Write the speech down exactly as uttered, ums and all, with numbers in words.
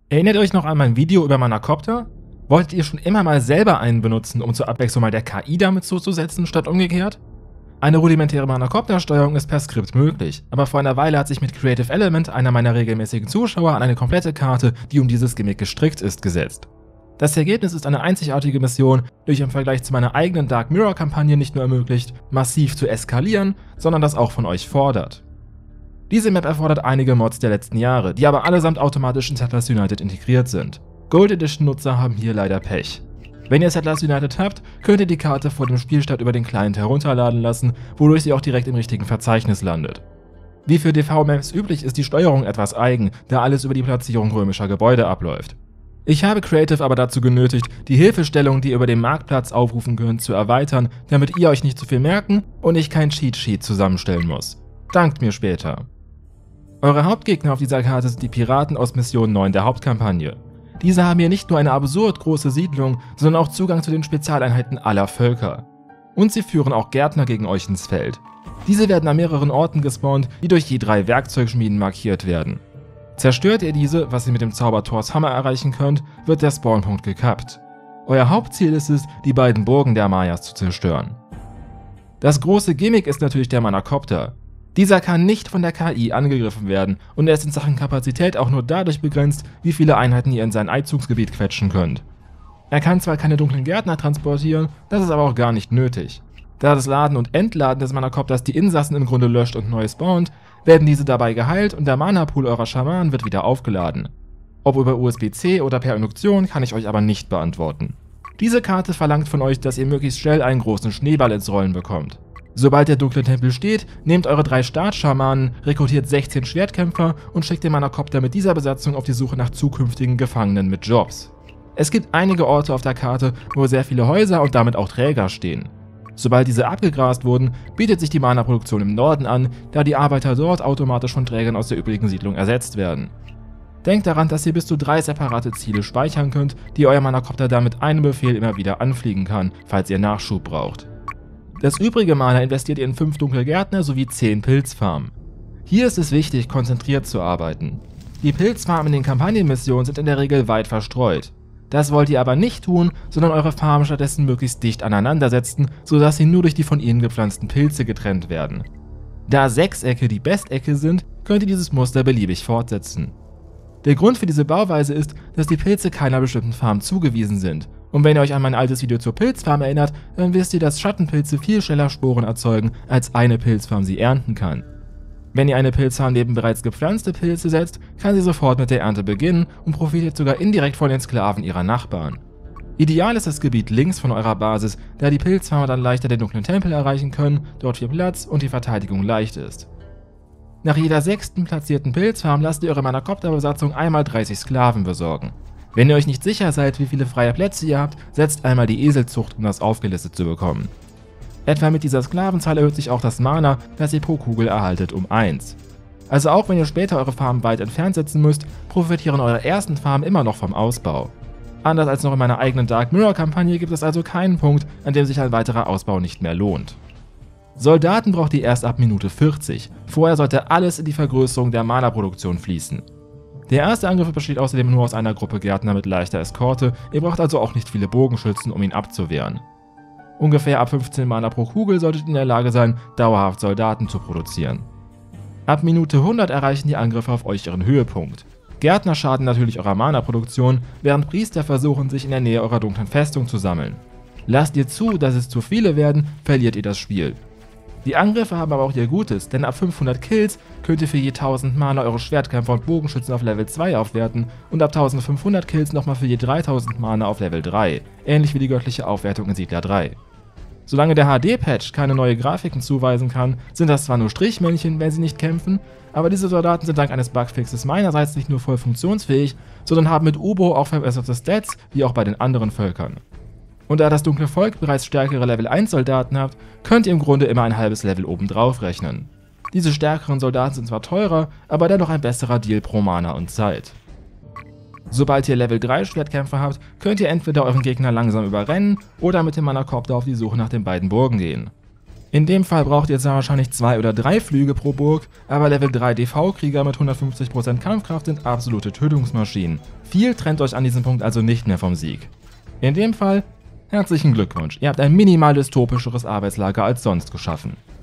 Erinnert euch noch an mein Video über Manacopter? Wolltet ihr schon immer mal selber einen benutzen, um zur Abwechslung mal der K I damit zuzusetzen, statt umgekehrt? Eine rudimentäre Manacopter-Steuerung ist per Skript möglich, aber vor einer Weile hat sich mit Creative Element einer meiner regelmäßigen Zuschauer an eine komplette Karte, die um dieses Gimmick gestrickt ist, gesetzt. Das Ergebnis ist eine einzigartige Mission, die euch im Vergleich zu meiner eigenen Dark Mirror-Kampagne nicht nur ermöglicht, massiv zu eskalieren, sondern das auch von euch fordert. Diese Map erfordert einige Mods der letzten Jahre, die aber allesamt automatisch in Settlers United integriert sind. Gold Edition Nutzer haben hier leider Pech. Wenn ihr Settlers United habt, könnt ihr die Karte vor dem Spielstart über den Client herunterladen lassen, wodurch sie auch direkt im richtigen Verzeichnis landet. Wie für D V-Maps üblich ist die Steuerung etwas eigen, da alles über die Platzierung römischer Gebäude abläuft. Ich habe Creative aber dazu genötigt, die Hilfestellung, die ihr über den Marktplatz aufrufen könnt, zu erweitern, damit ihr euch nicht zu viel merken und ich kein Cheat-Sheet zusammenstellen muss. Dankt mir später. Eure Hauptgegner auf dieser Karte sind die Piraten aus Mission neun der Hauptkampagne. Diese haben hier nicht nur eine absurd große Siedlung, sondern auch Zugang zu den Spezialeinheiten aller Völker. Und sie führen auch Gärtner gegen euch ins Feld. Diese werden an mehreren Orten gespawnt, die durch je drei Werkzeugschmieden markiert werden. Zerstört ihr diese, was ihr mit dem Zauber Thors Hammer erreichen könnt, wird der Spawnpunkt gekappt. Euer Hauptziel ist es, die beiden Burgen der Mayas zu zerstören. Das große Gimmick ist natürlich der Manacopter. Dieser kann nicht von der K I angegriffen werden und er ist in Sachen Kapazität auch nur dadurch begrenzt, wie viele Einheiten ihr in sein Einzugsgebiet quetschen könnt. Er kann zwar keine dunklen Gärtner transportieren, das ist aber auch gar nicht nötig. Da das Laden und Entladen des Manacopters die Insassen im Grunde löscht und neu spawnt, werden diese dabei geheilt und der Mana-Pool eurer Schamanen wird wieder aufgeladen. Ob über U S B C oder per Induktion kann ich euch aber nicht beantworten. Diese Karte verlangt von euch, dass ihr möglichst schnell einen großen Schneeball ins Rollen bekommt. Sobald der dunkle Tempel steht, nehmt eure drei Startschamanen, rekrutiert sechzehn Schwertkämpfer und schickt den Manacopter mit dieser Besatzung auf die Suche nach zukünftigen Gefangenen mit Jobs. Es gibt einige Orte auf der Karte, wo sehr viele Häuser und damit auch Träger stehen. Sobald diese abgegrast wurden, bietet sich die Mana-Produktion im Norden an, da die Arbeiter dort automatisch von Trägern aus der übrigen Siedlung ersetzt werden. Denkt daran, dass ihr bis zu drei separate Ziele speichern könnt, die euer Manacopter dann mit einem Befehl immer wieder anfliegen kann, falls ihr Nachschub braucht. Das übrige Mana investiert ihr in fünf dunkle Gärtner sowie zehn Pilzfarmen. Hier ist es wichtig, konzentriert zu arbeiten. Die Pilzfarmen in den Kampagnenmissionen sind in der Regel weit verstreut. Das wollt ihr aber nicht tun, sondern eure Farmen stattdessen möglichst dicht aneinander setzen, sodass sie nur durch die von ihnen gepflanzten Pilze getrennt werden. Da Sechsecke die Bestecke sind, könnt ihr dieses Muster beliebig fortsetzen. Der Grund für diese Bauweise ist, dass die Pilze keiner bestimmten Farm zugewiesen sind. Und wenn ihr euch an mein altes Video zur Pilzfarm erinnert, dann wisst ihr, dass Schattenpilze viel schneller Sporen erzeugen, als eine Pilzfarm sie ernten kann. Wenn ihr eine Pilzfarm neben bereits gepflanzte Pilze setzt, kann sie sofort mit der Ernte beginnen und profitiert sogar indirekt von den Sklaven ihrer Nachbarn. Ideal ist das Gebiet links von eurer Basis, da die Pilzfarmer dann leichter den dunklen Tempel erreichen können, dort viel Platz und die Verteidigung leicht ist. Nach jeder sechsten platzierten Pilzfarm lasst ihr eure Manacopter-Besatzung einmal dreißig Sklaven besorgen. Wenn ihr euch nicht sicher seid, wie viele freie Plätze ihr habt, setzt einmal die Eselzucht, um das aufgelistet zu bekommen. Etwa mit dieser Sklavenzahl erhöht sich auch das Mana, das ihr pro Kugel erhaltet, um eins. Also auch wenn ihr später eure Farmen weit entfernt setzen müsst, profitieren eure ersten Farmen immer noch vom Ausbau. Anders als noch in meiner eigenen Dark Mirror Kampagne gibt es also keinen Punkt, an dem sich ein weiterer Ausbau nicht mehr lohnt. Soldaten braucht ihr erst ab Minute vierzig, vorher sollte alles in die Vergrößerung der Mana-Produktion fließen. Der erste Angriff besteht außerdem nur aus einer Gruppe Gärtner mit leichter Eskorte, ihr braucht also auch nicht viele Bogenschützen, um ihn abzuwehren. Ungefähr ab fünfzehn Mana pro Kugel solltet ihr in der Lage sein, dauerhaft Soldaten zu produzieren. Ab Minute hundert erreichen die Angriffe auf euch ihren Höhepunkt. Gärtner schaden natürlich eurer Mana-Produktion, während Priester versuchen, sich in der Nähe eurer dunklen Festung zu sammeln. Lasst ihr zu, dass es zu viele werden, verliert ihr das Spiel. Die Angriffe haben aber auch ihr Gutes, denn ab fünfhundert Kills könnt ihr für je tausend Mana eure Schwertkämpfer und Bogenschützen auf Level zwei aufwerten und ab eintausendfünfhundert Kills nochmal für je dreitausend Mana auf Level drei, ähnlich wie die göttliche Aufwertung in Siedler drei. Solange der H D-Patch keine neue Grafiken zuweisen kann, sind das zwar nur Strichmännchen, wenn sie nicht kämpfen, aber diese Soldaten sind dank eines Bugfixes meinerseits nicht nur voll funktionsfähig, sondern haben mit Ubo auch verbesserte Stats, wie auch bei den anderen Völkern. Und da das dunkle Volk bereits stärkere Level eins Soldaten habt, könnt ihr im Grunde immer ein halbes Level obendrauf rechnen. Diese stärkeren Soldaten sind zwar teurer, aber dennoch ein besserer Deal pro Mana und Zeit. Sobald ihr Level drei Schwertkämpfer habt, könnt ihr entweder euren Gegner langsam überrennen oder mit dem Manacopter auf die Suche nach den beiden Burgen gehen. In dem Fall braucht ihr zwar wahrscheinlich zwei oder drei Flüge pro Burg, aber Level drei D V-Krieger mit hundertfünfzig Prozent Kampfkraft sind absolute Tötungsmaschinen. Viel trennt euch an diesem Punkt also nicht mehr vom Sieg. In dem Fall, herzlichen Glückwunsch, ihr habt ein minimal dystopischeres Arbeitslager als sonst geschaffen.